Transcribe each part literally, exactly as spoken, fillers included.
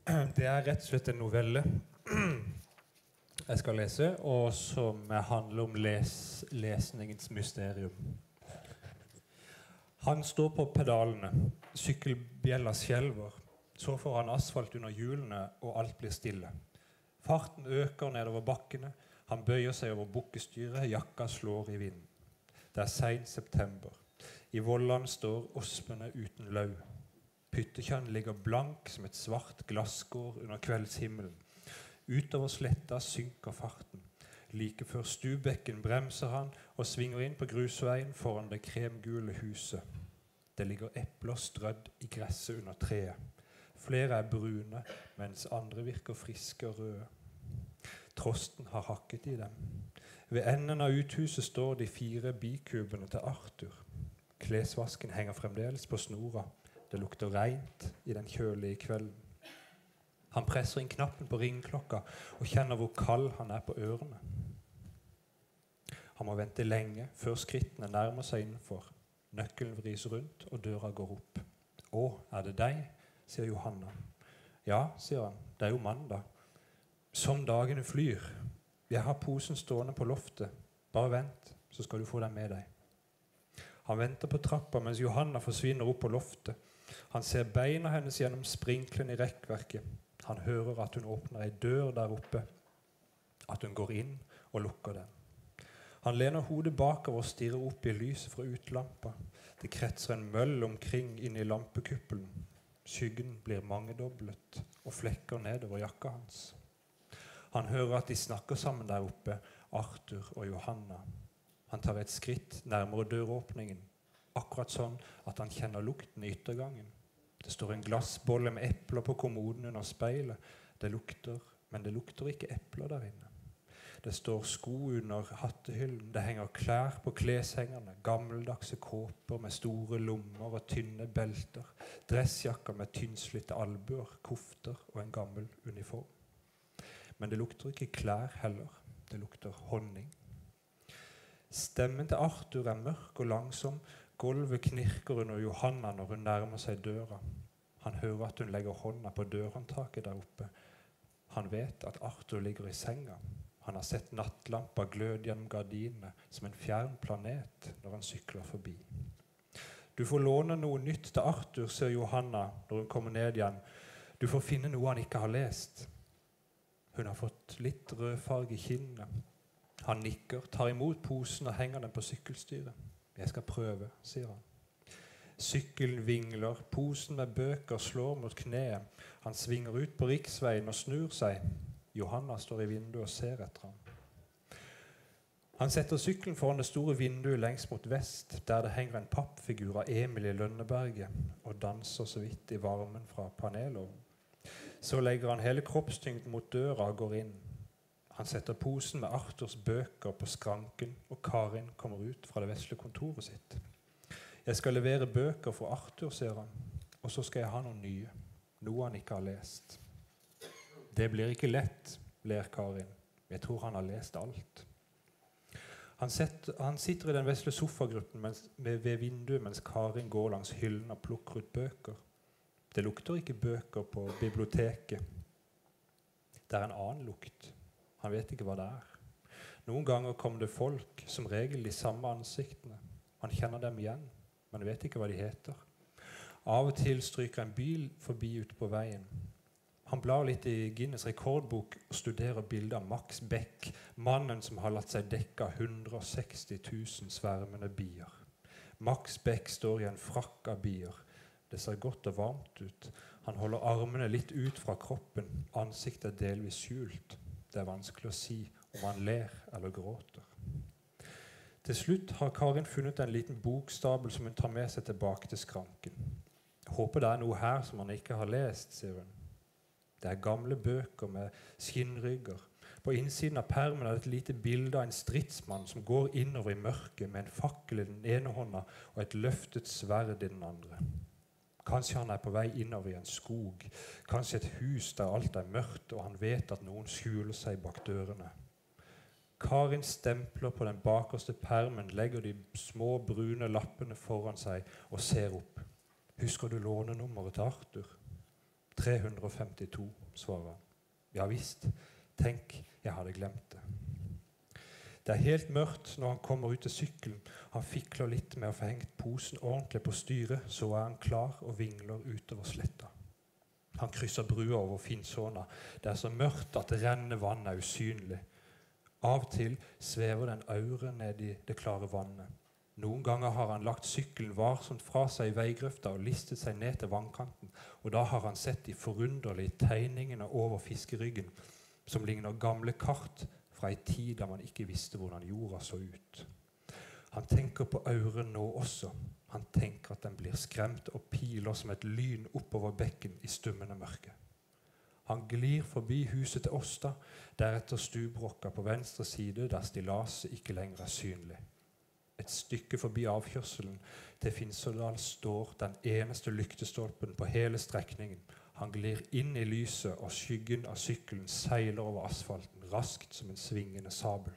Det er rett og slett en novelle jeg skal lese, og som handler om les, lesningens mysterium. Han står på pedalene, sykkelbjella skjelver, så får han asfalt under hjulene, og alt blir stille. Farten øker nedover bakkene, han bøyer seg over bukkestyret, jakka slår i vinden. Det er sen september. I Vollan står ospene uten lau. Pyttekjønn ligger blank som et svart glasskår under kveldshimmelen. Utover sletta synker farten. Like før Stubekken bremser han og svinger inn på grusveien foran det kremgule huset. Det ligger epler strødd i gresset under treet. Flere er brune, mens andre virker friske og røde. Trosten har hakket i dem. Ved enden av uthuset står de fire bikubene til Arthur. Klesvasken henger fremdeles på snora. Det lukter rent i den kjølige kvelden. Han presser inn knappen på ringklokka og kjenner hvor kald han er på ørene. Han må vente lenge før skrittene nærmer seg innenfor. Nøkkelen vris rundt og døra går opp. «Å, er det deg?» sier Johanna. «Ja», sier han, «det er jo mandag.» «Som dagene flyr. Jeg har posen stående på loftet. Bare vent, så skal du få den med deg.» Han venter på trappa mens Johanna forsvinner opp på loftet. Han ser beina hennes gjennom sprinklen i rekkverket. Han hører at hun åpner ei dør der oppe, at hun går inn og lukker den. Han lener hodet bakover og stirrer opp i lyset fra utlampa. Det kretser en møll omkring inn i lampekuppelen. Skyggen blir mangedoblet og flekker nedover jakka hans. Han hører at de snakker sammen der oppe, Arthur og Johanna. Han tar et skritt nærmere døråpningen, akkurat sånn at han kjenner lukten i yttergangen. Det står en glassbolle med epler på kommoden under speilet. Det lukter, men det lukter ikke epler der inne. Det står sko under hattehyllen. Det henger klær på kleshengerne. Gammeldagse kåper med store lommer og tynne belter. Dressjakker med tynnslitte albuer, kofter og en gammel uniform. Men det lukter ikke klær heller. Det lukter honning. Stemmen til Arthur er mørk og langsom. Gulvet knirker under Johanna når hun nærmer seg døra. Han hører at hun legger hånda på dørhåndtaket der oppe. Han vet at Arthur ligger i senga. Han har sett nattlampa glød gjennom gardinene som en fjern planet når han sykler forbi. Du får låne noe nytt til Arthur, sier Johanna når hun kommer ned igjen. Du får finne noe han ikke har lest. Hun har fått litt rødfarge i kinnene. Han nikker, tar imot posen og henger den på sykkelstyret. Jeg skal prøve, sier han. Sykkelen vingler, posen med bøker slår mot kneet. Han svinger ut på riksveien og snur seg. Johanna står i vinduet og ser etter ham. Han setter sykkelen foran det store vinduet lengst mot vest, der det henger en pappfigur av Emil i Lønneberget og danser så vidt i varmen fra panelovnen. Så legger han hele kroppstyngden mot døra og går inn. Han setter posen med Arthurs bøker på skranken, og Karin kommer ut fra det vesle kontoret sitt. Jeg skal levere bøker for Arthur, sier han, og så skal jeg ha noen nye, noe han ikke har lest. Det blir ikke lett, ler Karin. Jeg tror han har lest alt. Han, setter, han sitter i den vesle sofagruppen mens, ved vinduet mens Karin går langs hyllen og plukker ut bøker. Det lukter ikke bøker på biblioteket. Det er en annen lukt. Han vet ikke hva det er. Noen ganger kommer det folk, som regel de samme ansiktene. Han kjenner dem igjen, men vet ikke hva de heter. Av og til stryker en bil forbi ute på veien. Han blar litt i Guinness rekordbok og studerer bildet av Max Beck, mannen som har latt seg dekke av hundre og seksti tusen svermende bier. Max Beck står i en frakk av bier. Det ser godt og varmt ut. Han holder armene litt ut fra kroppen. Ansiktet er delvis skjult. Det er vanskelig å si om han ler eller gråter. Til slutt har Karin funnet en liten bokstabel som hun tar med seg tilbake til skranken. Jeg håper det er noe her som han ikke har lest, sier hun. Det er gamle bøker med skinnrygger. På innsiden av permen er det et lite bilde av en stridsmann som går innover i mørket med en fakkel i den ene hånda og et løftet sverd i den andre. Kanskje han er på vei innover i en skog. Kanskje et hus der alt er mørkt, og han vet at noen skjuler seg bak dørene. Karin stempler på den bakerste permen, legger de små brune lappene foran seg og ser opp. Husker du lånenummeret til Arthur? tre hundre og femtito, svarer han. Ja visst, tenk, jeg hadde glemt det. Det er helt mørkt når han kommer ut til sykkelen. Han fikler litt med å få hengt posen ordentlig på styret, så er han klar og vingler utover sletta. Han krysser brua over Finnsåna. Det er så mørkt at det renner vann er usynlig. Av og til svever den aure ned i det klare vannet. Noen ganger har han lagt sykkelen varsomt fra seg i veigrøfta og listet seg ned til vannkanten, og da har han sett de forunderlige tegningene over fiskeryggen, som ligner gamle kart fra en tid da man ikke visste hvordan jorda så ut. Han tenker på auren nå også. Han tenker at den blir skremt og piler som et lyn oppover bekken i stummende mørke. Han glir forbi huset til Åsta, deretter stubrokka på venstre side, der stillaset ikke lenger er synlig. Et stykke forbi avkjørselen til Finnsådal står den eneste lyktestolpen på hele strekningen. Han glir inn i lyset, og skyggen av sykkelen seiler over asfalten, raskt som en svingende sabel.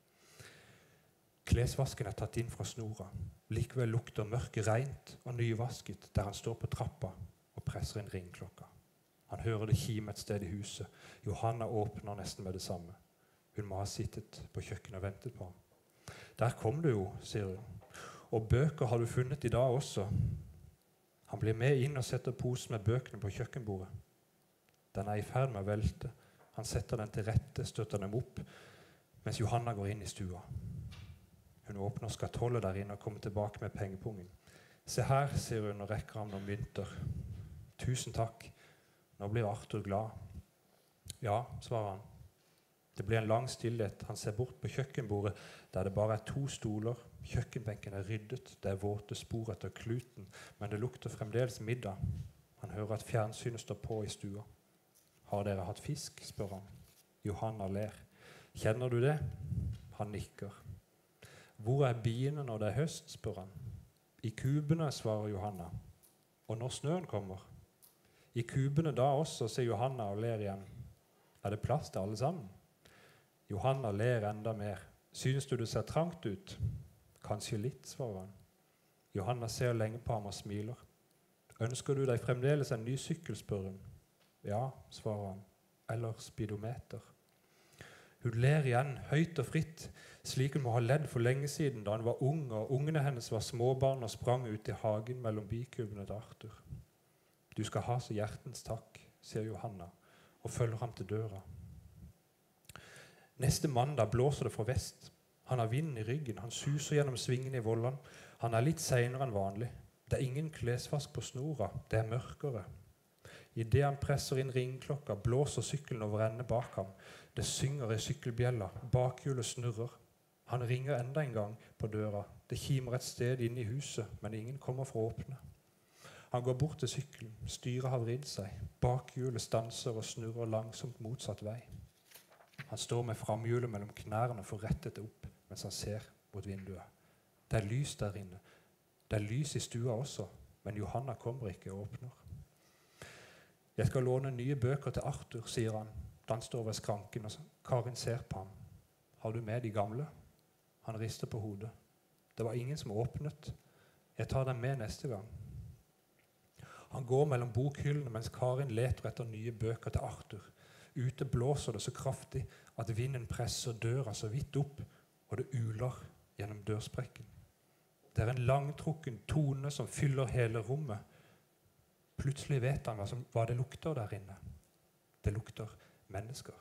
Klesvasken er tatt inn fra snora. Likevel lukter mørket rent og nyvasket der han står på trappa og presser inn ringklokka. Han hører det kime et sted i huset. Johanna åpner nesten med det samme. Hun må ha sittet på kjøkkenet og ventet på ham. Der kom du jo, sier hun. Og bøker har du funnet i dag også. Han blir med inn og setter posen med bøkene på kjøkkenbordet. Den er i ferd med å velte. Han setter den til rette, støtter dem opp, mens Johanna går inn i stua. Hun åpner skatollet der inne og kommer tilbake med pengepungen. Se her, sier hun og rekker ham noen mynter. Tusen takk. Nå blir Arthur glad. Ja, svarer han. Det blir en lang stillhet. Han ser bort på kjøkkenbordet, der det bare er to stoler. Kjøkkenbenken er ryddet, det er våte spor etter kluten, men det lukter fremdeles middag. Han hører at fjernsynet står på i stua. Har dere hatt fisk, spør han. Johanna ler. Kjenner du det? Han nikker. Hvor er biene når det er høst, spør han. I kubene, svarer Johanna. Og når snøen kommer? I kubene da også, sier Johanna og ler igjen. Er det plass til alle sammen? Johanna ler enda mer. Synes du det ser trangt ut? Kanskje litt, svarer han. Johanna ser lenge på ham og smiler. Ønsker du deg fremdeles en ny sykkel, spør hun. Ja, svarer han. Eller speedometer. Hun ler igjen, høyt og fritt, slik hun må ha ledd for lenge siden da hun var ung, og ungene hennes var småbarn og sprang ut i hagen mellom bikubene til Arthur. Du skal ha så hjertens takk, sier Johanna, og følger ham til døra. Neste mandag blåser det fra vest. Han har vinden i ryggen, han suser gjennom svingene i Vollan. Han er litt senere enn vanlig. Det er ingen klesvask på snora, det er mørkere. I det han presser inn ringklokka, blåser sykkelen over ende bak ham. Det synger i sykkelbjella, bakhjulet snurrer. Han ringer enda en gang på døra. Det kimer et sted inne i huset, men ingen kommer for å åpne. Han går bort til sykkelen, styret har vridd seg. Bakhjulet stanser og snurrer langsomt motsatt vei. Han står med framhjulet mellom knærne for rettet det opp, mens han ser mot vinduet. Det er lys der inne. Det er lys i stua også, men Johanna kommer ikke og åpner. Jeg skal låne nye bøker til Arthur, sier han, da han står ved skranken, og Karin ser på ham. Har du med de gamle? Han rister på hodet. Det var ingen som åpnet. Jeg tar dem med neste gang. Han går mellom bokhyllene, mens Karin leter etter nye bøker til Arthur. Ute blåser det så kraftig at vinden presser døra så vidt opp, og det uler gjennom dørsprekken. Det er en langtrukken tone som fyller hele rommet. Plutselig vet han hva, som, hva det lukter der inne. Det lukter mennesker.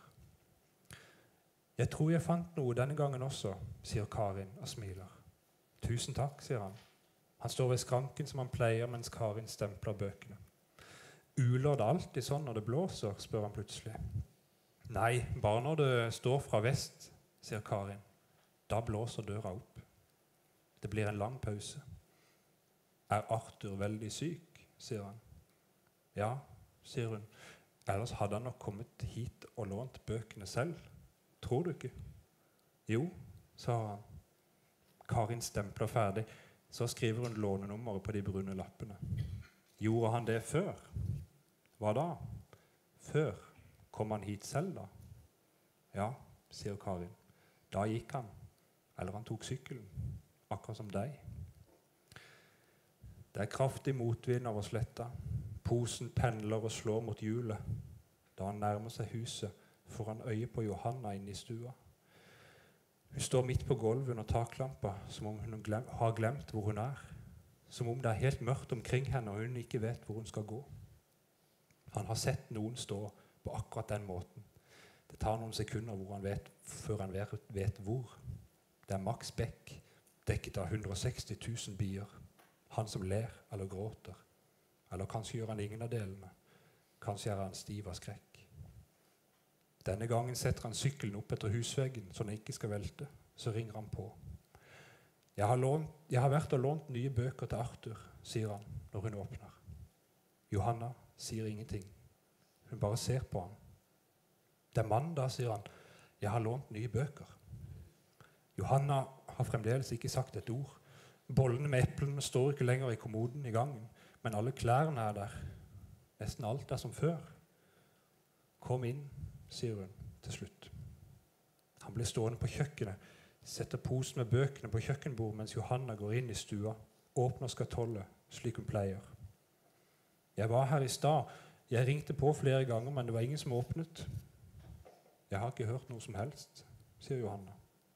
Jeg tror jeg fant noe denne gangen også, sier Karin og smiler. Tusen takk, sier han. Han står ved skranken som han pleier, mens Karin stempler bøkene. Uler det alltid sånn når det blåser, spør han plutselig. Nei, bare når det står fra vest, sier Karin. Da blåser døra opp. Det blir en lang pause. Er Arthur veldig syk, sier han. Ja, sier hun. Ellers hadde han nok kommet hit og lånt bøkene selv. Tror du ikke? Jo, sa han. Karin stempler ferdig. Så skriver hun lånenummeret på de brune lappene. Gjorde han det før? Hva da? Før. Kom han hit selv da? Ja, sier Karin. Da gikk han. Eller han tok sykkelen. Akkurat som deg. Det er kraftig motvind over sletta. Posen pendler og slår mot hjulet. Da han nærmer seg huset, får han øye på Johanna inne i stua. Hun står midt på gulvet under taklampa, som om hun glem, har glemt hvor hun er. Som om det er helt mørkt omkring henne, og hun ikke vet hvor hun skal gå. Han har sett noen stå på akkurat den måten. Det tar noen sekunder hvor han vet, før han vet, vet hvor. Det er Max Beck, dekket av hundre og seksti tusen bier. Han som ler eller gråter. Eller kanskje gjør han ingen av delene. Kanskje er han stiv av skrekk. Denne gangen setter han sykkelen opp etter husveggen, så den ikke skal velte. Så ringer han på. Jeg har, lånt, jeg har vært og lånt nye bøker til Arthur, sier han når hun åpner. Johanna sier ingenting. Hun bare ser på ham. Det er mandag, sier han. Jeg har lånt nye bøker. Johanna har fremdeles ikke sagt et ord. Bollene med eplene står ikke lenger i kommoden i gangen, men alle klærne er der. Nesten alt er som før. Kom inn, sier hun til slutt. Han blir stående på kjøkkenet, setter posen med bøkene på kjøkkenbord mens Johanna går inn i stua, åpner skatollet, slik hun pleier. Jeg var her i stad. Jeg ringte på flere ganger, men det var ingen som åpnet. Jeg har ikke hørt noe som helst, sier Johanna.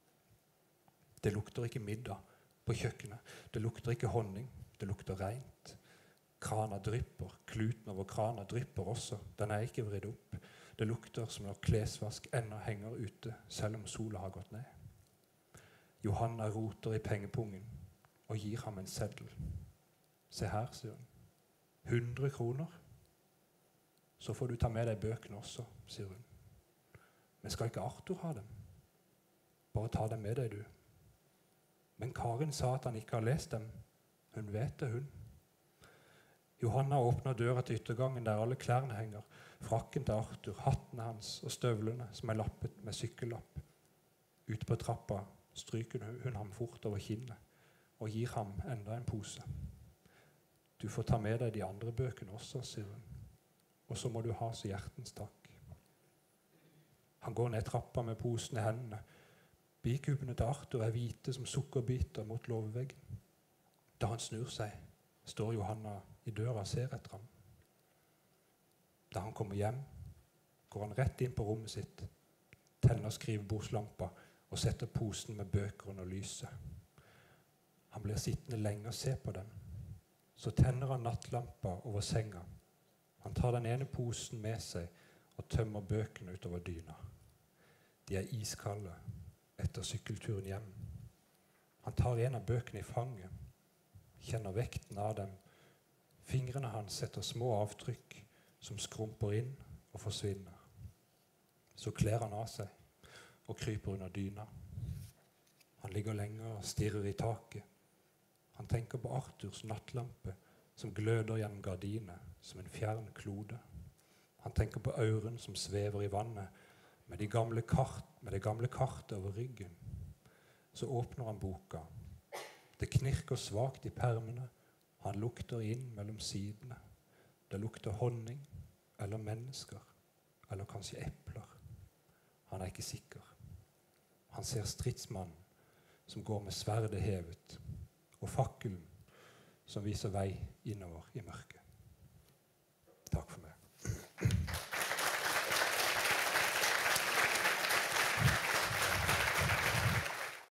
Det lukter ikke middag på kjøkkenet. Det lukter ikke honning. Det lukter rent. Krana drypper. Kluten over krana drypper også. Den er ikke vridd opp. Det lukter som når klesvask ennå henger ute, selv om sola har gått ned. Johanna roter i pengepungen og gir ham en seddel. Se her, sier hun. Hundre kroner. Så får du ta med deg bøkene også, sier hun. Men skal ikke Arthur ha dem? Bare ta dem med deg, du. Men Karin sa at han ikke har lest dem. Hun vet det, hun. Johanna åpner døra til yttergangen der alle klærne henger. Frakken til Arthur, hattene hans og støvlene som er lappet med sykkellapp. Ute på trappa stryker hun ham fort over kinnet og gir ham enda en pose. Du får ta med deg de andre bøkene også, sier hun. Og så må du ha så hjertens takk. Han går ned trappa med posen i hendene. Bikubene til Arthur er hvite som sukkerbiter mot låveveggen. Da han snur seg, står Johanna i døra og ser etter ham. Da han kommer hjem, går han rett inn på rommet sitt, tenner skrivebordslampa og setter posen med bøker under lyset. Han blir sittende lenge og se på dem. Så tenner han nattlampa over senga. Han tar den ene posen med seg og tømmer bøkene utover dyna. De er iskalde etter sykkelturen hjem. Han tar en av bøkene i fanget, kjenner vekten av dem. Fingrene hans setter små avtrykk som skrumper inn og forsvinner. Så kler han av seg og kryper under dyna. Han ligger lenge og stirrer i taket. Han tenker på Arthurs nattlampe som gløder gjennom gardinet som en fjern klode. Han tenker på auren som svever i vannet med, de gamle kart, med det gamle kartet over ryggen. Så åpner han boka. Det knirker svagt i permene. Han lukter inn mellom sidene. Det lukter honning eller mennesker, eller kanskje epler. Han er ikke sikker. Han ser stridsmannen som går med sverdet hevet, og fakkelen som viser vei innover i mørket. Takk for meg.